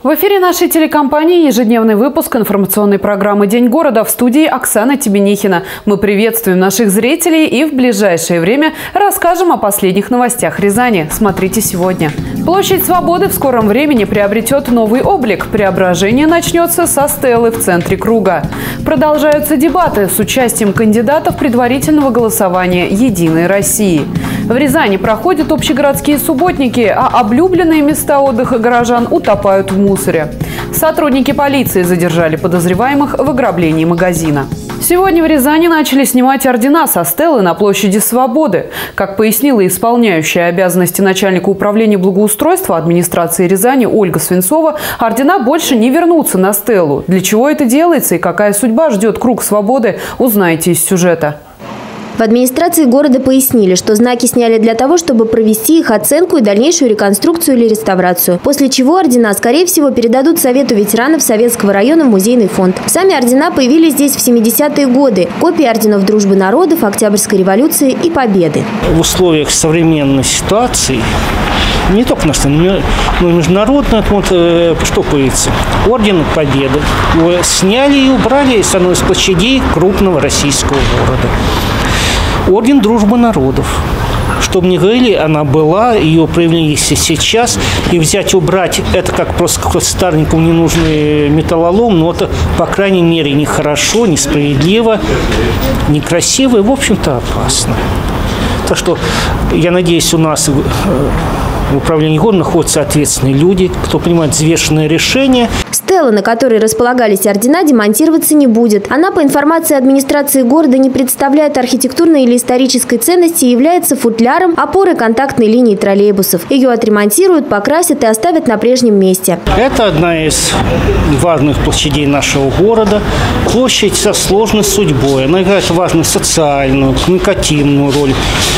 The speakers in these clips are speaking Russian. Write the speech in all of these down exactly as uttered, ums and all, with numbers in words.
В эфире нашей телекомпании ежедневный выпуск информационной программы «День города», в студии Оксана Тебенихина. Мы приветствуем наших зрителей и в ближайшее время расскажем о последних новостях Рязани. Смотрите сегодня. Площадь Свободы в скором времени приобретет новый облик. Преображение начнется со стелы в центре круга. Продолжаются дебаты с участием кандидатов предварительного голосования «Единой России». В Рязани проходят общегородские субботники, а облюбленные места отдыха горожан утопают в мусоре. Сотрудники полиции задержали подозреваемых в ограблении магазина. Сегодня в Рязани начали снимать ордена со стелы на площади Свободы. Как пояснила исполняющая обязанности начальника управления благоустройства администрации Рязани Ольга Свинцова, ордена больше не вернутся на стелу. Для чего это делается и какая судьба ждет круг Свободы, узнаете из сюжета. В администрации города пояснили, что знаки сняли для того, чтобы провести их оценку и дальнейшую реконструкцию или реставрацию. После чего ордена, скорее всего, передадут Совету ветеранов Советского района в музейный фонд. Сами ордена появились здесь в семидесятые годы. Копии орденов Дружбы народов, Октябрьской революции и Победы. В условиях современной ситуации, не только на стране, но и международно, вот, э, что появится? Орден Победы. Его сняли и убрали с одной из площадей крупного российского города. Орден Дружбы народов. Чтобы не говорили, она была, ее проявление есть сейчас. И взять, убрать, это как просто какой-то старенькому ненужный металлолом, но это, по крайней мере, нехорошо, несправедливо, некрасиво и, в общем-то, опасно. Так что, я надеюсь, у нас в управлении города находятся ответственные люди, кто принимает взвешенные решения. Стела, на которой располагались ордена, демонтироваться не будет. Она, по информации администрации города, не представляет архитектурной или исторической ценности и является футляром опоры контактной линии троллейбусов. Ее отремонтируют, покрасят и оставят на прежнем месте. Это одна из важных площадей нашего города. Площадь со сложной судьбой. Она играет важную социальную, коммуникативную роль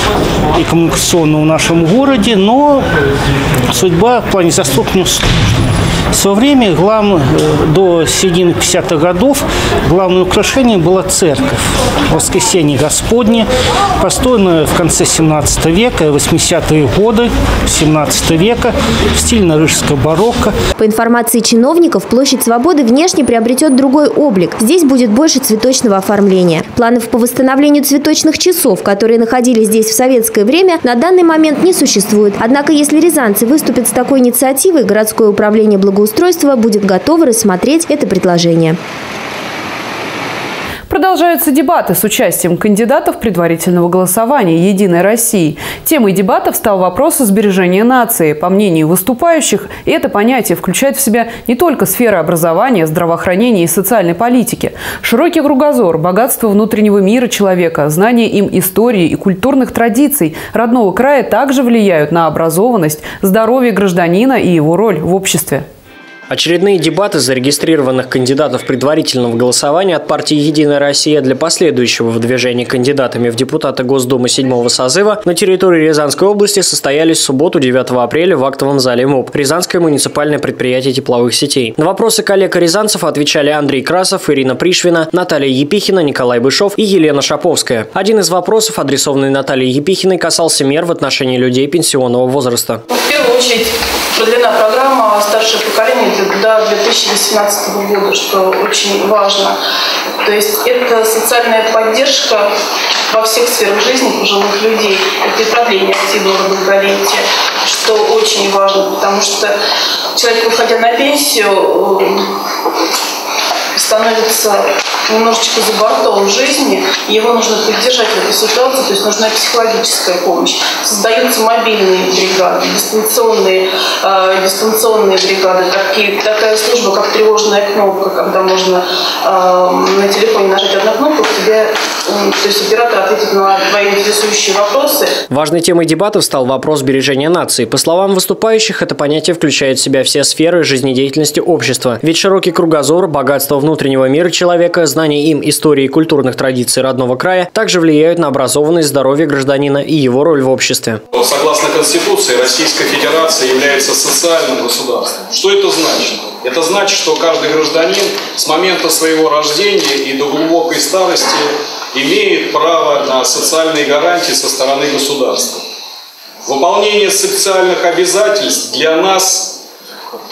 и коммуникационную в нашем городе, но судьба в плане застройки не сложная. В свое время глав... до середины пятидесятых годов главное украшение была церковь Воскресения Господня, построенная в конце семнадцатого века, восьмидесятые годы семнадцатого века в стиле рижского барокко. По информации чиновников, площадь Свободы внешне приобретет другой облик. Здесь будет больше цветочного оформления. Планов по восстановлению цветочных часов, которые находились здесь в советское время, на данный момент не существует. Однако, если рязанцы выступят с такой инициативой, городское управление благоустройства будет готово рассмотреть это предложение. Продолжаются дебаты с участием кандидатов предварительного голосования «Единой России». Темой дебатов стал вопрос о сбережении нации. По мнению выступающих, это понятие включает в себя не только сферы образования, здравоохранения и социальной политики. Широкий кругозор, богатство внутреннего мира человека, знание им истории и культурных традиций родного края также влияют на образованность, здоровье гражданина и его роль в обществе. Очередные дебаты зарегистрированных кандидатов предварительного голосования от партии «Единая Россия» для последующего выдвижения кандидатами в депутаты Госдумы седьмого созыва на территории Рязанской области состоялись в субботу девятого апреля в актовом зале МУП Рязанское муниципальное предприятие тепловых сетей. На вопросы коллег рязанцев отвечали Андрей Красов, Ирина Пришвина, Наталья Епихина, Николай Бышов и Елена Шаповская. Один из вопросов, адресованный Наталье Епихиной, касался мер в отношении людей пенсионного возраста. В первую очередь продлена программа «Старшее поколение» до две тысячи восемнадцатого года, что очень важно. То есть это социальная поддержка во всех сферах жизни пожилых людей. Это и продление активного долголетия, что очень важно, потому что человек, выходя на пенсию, становится немножечко за бортом жизни, его нужно поддержать в этой ситуации, то есть нужна психологическая помощь. Создаются мобильные бригады, дистанционные, э, дистанционные бригады, такие, такая служба, как тревожная кнопка, когда можно э, на телефоне нажать одну кнопку, тебе, э, то есть оператор ответит на твои интересующие вопросы. Важной темой дебатов стал вопрос сбережения нации. По словам выступающих, это понятие включает в себя все сферы жизнедеятельности общества. Ведь широкий кругозор, богатство внутреннего мира человека, знание им истории и культурных традиций родного края также влияют на образованность, здоровье гражданина и его роль в обществе. Согласно Конституции, Российская Федерация является социальным государством. Что это значит? Это значит, что каждый гражданин с момента своего рождения и до глубокой старости имеет право на социальные гарантии со стороны государства. Выполнение социальных обязательств для нас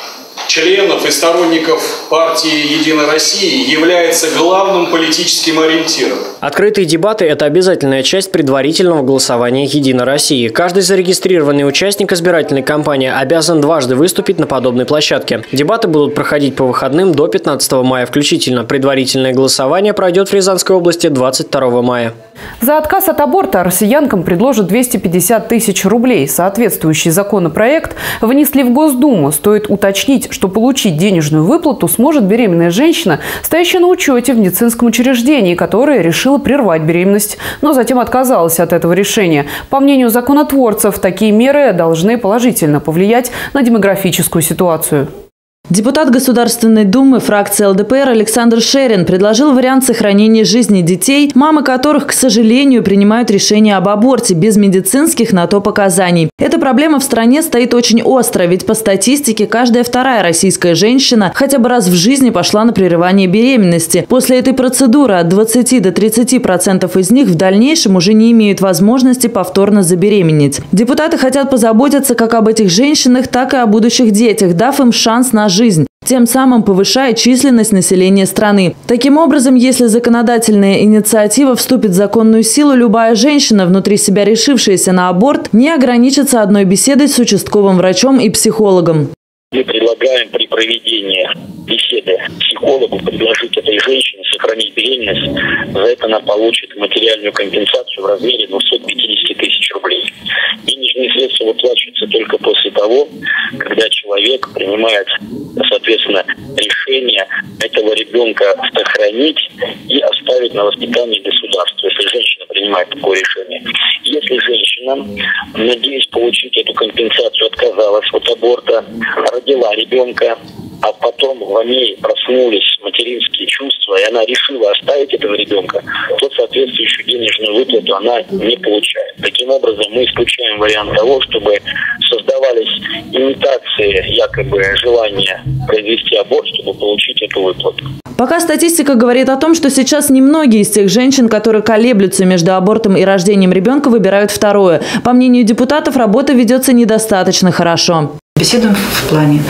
членов и сторонников партии «Единая Россия» является главным политическим ориентиром. Открытые дебаты – это обязательная часть предварительного голосования «Единой России». Каждый зарегистрированный участник избирательной кампании обязан дважды выступить на подобной площадке. Дебаты будут проходить по выходным до пятнадцатого мая включительно. Предварительное голосование пройдет в Рязанской области двадцать второго мая. За отказ от аборта россиянкам предложат двести пятьдесят тысяч рублей. Соответствующий законопроект внесли в Госдуму. Стоит уточнить, что получить денежную выплату сможет беременная женщина, стоящая на учете в медицинском учреждении, которая решила прервать беременность, но затем отказалась от этого решения. По мнению законотворцев, такие меры должны положительно повлиять на демографическую ситуацию. Депутат Государственной Думы фракции эл дэ пэ эр Александр Шерин предложил вариант сохранения жизни детей, мамы которых, к сожалению, принимают решение об аборте без медицинских на то показаний. Эта проблема в стране стоит очень остро, ведь по статистике каждая вторая российская женщина хотя бы раз в жизни пошла на прерывание беременности. После этой процедуры от двадцати до тридцати процентов из них в дальнейшем уже не имеют возможности повторно забеременеть. Депутаты хотят позаботиться как об этих женщинах, так и о будущих детях, дав им шанс на жизнь. жизнь, тем самым повышая численность населения страны. Таким образом, если законодательная инициатива вступит в законную силу, любая женщина, внутри себя решившаяся на аборт, не ограничится одной беседой с участковым врачом и психологом. Мы предлагаем при проведении беседы психологу предложить этой женщине сохранить беременность. За это она получит материальную компенсацию в размере двухсот пятидесяти тысяч рублей. Денежные средства выплачиваются только после того, когда человек принимает, соответственно, решение этого ребенка сохранить и оставить на воспитание государства, если женщина принимает такое решение. Если женщина, надеясь получить эту компенсацию, отказалась от аборта, родила ребенка, а потом в ней проснулись материнские чувства, и она решила оставить этого ребенка, то соответствующую денежную выплату она не получает. Таким образом, мы исключаем вариант того, чтобы создавались имитации якобы желания произвести аборт, чтобы получить эту выплату. Пока статистика говорит о том, что сейчас немногие из тех женщин, которые колеблются между абортом и рождением ребенка, выбирают второе. По мнению депутатов, работа ведется недостаточно хорошо. Беседуем в плане.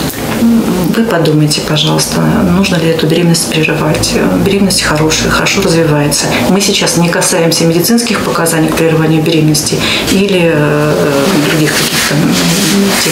Вы подумайте, пожалуйста, нужно ли эту беременность прерывать. Беременность хорошая, хорошо развивается. Мы сейчас не касаемся медицинских показаний к прерыванию беременности или э, других каких-то тем.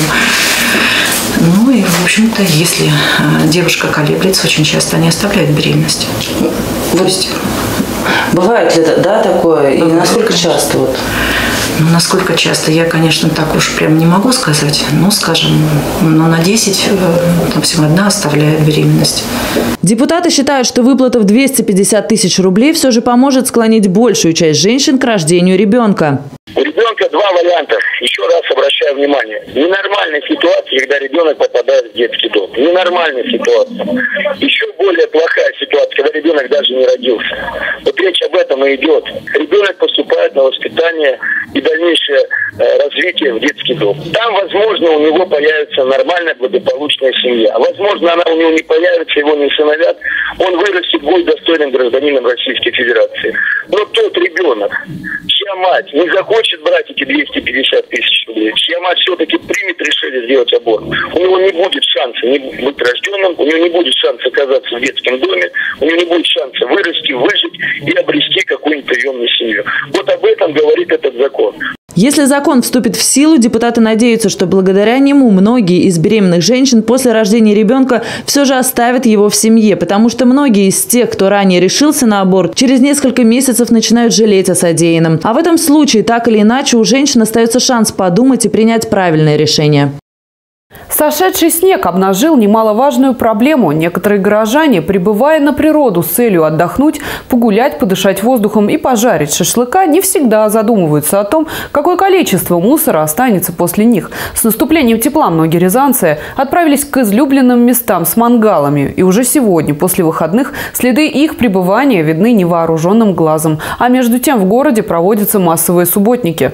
Ну и, в общем-то, если девушка колеблется, очень часто они оставляют беременность. То есть, бывает ли, да, такое? И насколько часто? Вот? Ну, насколько часто, я, конечно, так уж прям не могу сказать. Ну, скажем, ну, на десять, там, всего одна оставляет беременность. Депутаты считают, что выплата в двести пятьдесят тысяч рублей все же поможет склонить большую часть женщин к рождению ребенка. У ребенка два варианта. Еще раз обращаю внимание. Ненормальная ситуация, когда ребенок попадает в детский дом. Ненормальная ситуация. Еще более плохая ситуация, когда ребенок даже не родился. Вот речь об этом и идет. Ребенок поступает на воспитание и дальнейшее э, развитие в детский дом. Там, возможно, у него появится нормальная, благополучная семья. Возможно, она у него не появится, его не усыновят. Он вырастет, будет достойным гражданином Российской Федерации. Но тот ребенок, чья мать не захочет брать эти двести пятьдесят тысяч рублей, чья мать все-таки примет решение сделать аборт, у него не будет шанса не быть рожденным, у него не будет шанса оказаться в детском доме, у него не будет шанса вырасти, выжить и обрести какую-нибудь приемную семью. Вот об этом говорит этот закон. Если закон вступит в силу, депутаты надеются, что благодаря нему многие из беременных женщин после рождения ребенка все же оставят его в семье, потому что многие из тех, кто ранее решился на аборт, через несколько месяцев начинают жалеть о содеянном. А в этом случае, так или иначе, у женщин остается шанс подумать и принять правильное решение. Сошедший снег обнажил немаловажную проблему. Некоторые горожане, прибывая на природу с целью отдохнуть, погулять, подышать воздухом и пожарить шашлыка, не всегда задумываются о том, какое количество мусора останется после них. С наступлением тепла многие рязанцы отправились к излюбленным местам с мангалами. И уже сегодня, после выходных, следы их пребывания видны невооруженным глазом. А между тем в городе проводятся массовые субботники.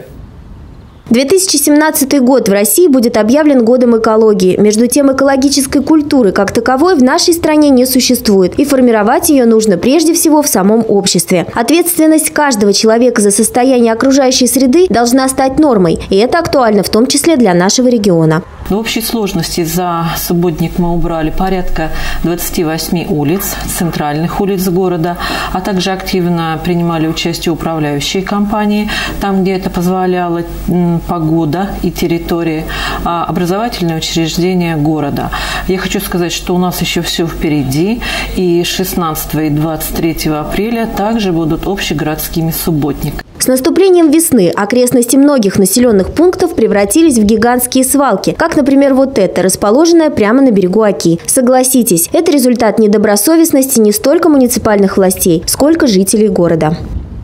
две тысячи семнадцатый год в России будет объявлен годом экологии. Между тем, экологической культуры как таковой в нашей стране не существует. И формировать ее нужно прежде всего в самом обществе. Ответственность каждого человека за состояние окружающей среды должна стать нормой. И это актуально в том числе для нашего региона. В общей сложности за субботник мы убрали порядка двадцати восьми улиц, центральных улиц города, а также активно принимали участие управляющие компании, там, где это позволяла погода и территории, а образовательные учреждения города. Я хочу сказать, что у нас еще все впереди, и шестнадцатого и двадцать третьего апреля также будут общегородскими субботниками. С наступлением весны окрестности многих населенных пунктов превратились в гигантские свалки, как, например, вот эта, расположенная прямо на берегу Оки. Согласитесь, это результат недобросовестности не столько муниципальных властей, сколько жителей города.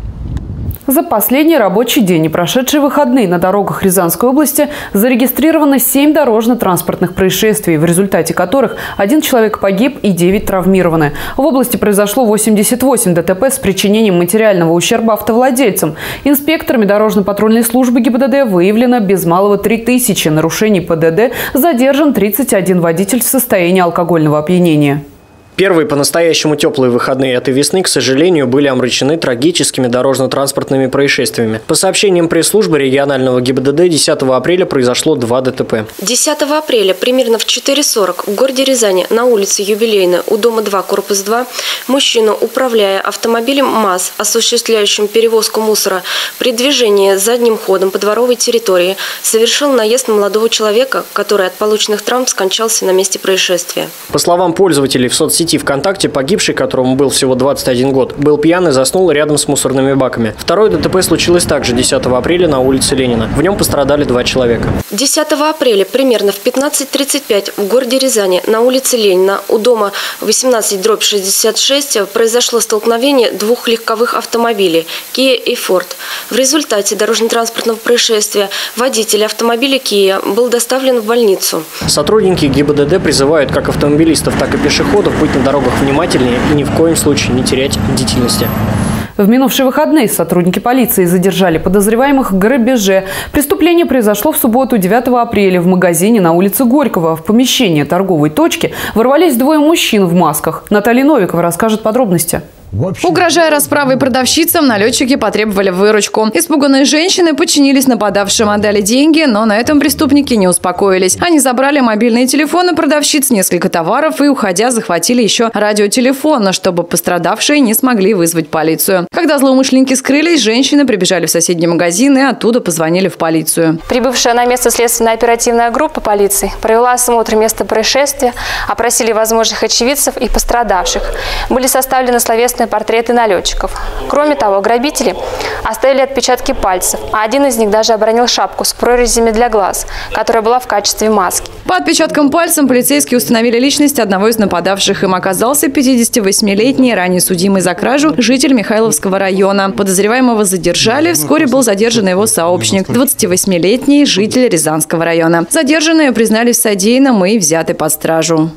За последний рабочий день и прошедшие выходные на дорогах Рязанской области зарегистрировано семь дорожно-транспортных происшествий, в результате которых один человек погиб и девять травмированы. В области произошло восемьдесят восемь ДТП с причинением материального ущерба автовладельцам. Инспекторами дорожно-патрульной службы ГИБДД выявлено без малого три тысячи нарушений ПДД, задержан тридцать один водитель в состоянии алкогольного опьянения. Первые по-настоящему теплые выходные этой весны, к сожалению, были омрачены трагическими дорожно-транспортными происшествиями. По сообщениям пресс-службы регионального ГИБДД, десятого апреля произошло два ДТП. десятого апреля примерно в четыре сорок в городе Рязани на улице Юбилейной у дома два, корпус два, мужчина, управляя автомобилем МАЗ, осуществляющим перевозку мусора, при движении задним ходом по дворовой территории, совершил наезд на молодого человека, который от полученных травм скончался на месте происшествия. По словам пользователей в соцсети ВКонтакте, погибший, которому был всего двадцать один год, был пьян и заснул рядом с мусорными баками. Второе ДТП случилось также десятого апреля на улице Ленина. В нем пострадали два человека. десятого апреля примерно в пятнадцать тридцать пять в городе Рязани на улице Ленина у дома восемнадцать дробь шестьдесят шесть произошло столкновение двух легковых автомобилей Kia и Ford. В результате дорожно-транспортного происшествия водитель автомобиля Kia был доставлен в больницу. Сотрудники ГИБДД призывают как автомобилистов, так и пешеходов быть на дорогах внимательнее и ни в коем случае не терять бдительности. В минувшие выходные сотрудники полиции задержали подозреваемых в грабеже. Преступление произошло в субботу, девятого апреля, в магазине на улице Горького. В помещение торговой точки ворвались двое мужчин в масках. Наталья Новикова расскажет подробности. Угрожая расправой продавщицам, налетчики потребовали выручку. Испуганные женщины подчинились нападавшим, отдали деньги, но на этом преступники не успокоились. Они забрали мобильные телефоны продавщиц, несколько товаров и, уходя, захватили еще радиотелефон, чтобы пострадавшие не смогли вызвать полицию. Когда злоумышленники скрылись, женщины прибежали в соседний магазин и оттуда позвонили в полицию. Прибывшая на место следственная оперативная группа полиции провела осмотр места происшествия, опросили возможных очевидцев и пострадавших. Были составлены словесные портреты налетчиков. Кроме того, грабители оставили отпечатки пальцев, а один из них даже обронил шапку с прорезями для глаз, которая была в качестве маски. По отпечаткам пальцев полицейские установили личность одного из нападавших. Им оказался пятидесятивосьмилетний, ранее судимый за кражу, житель Михайловского района. Подозреваемого задержали. Вскоре был задержан его сообщник, двадцативосьмилетний житель Рязанского района. Задержанные признались в содеянном и взяты под стражу.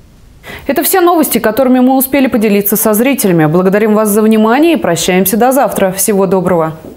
Это все новости, которыми мы успели поделиться со зрителями. Благодарим вас за внимание и прощаемся до завтра. Всего доброго.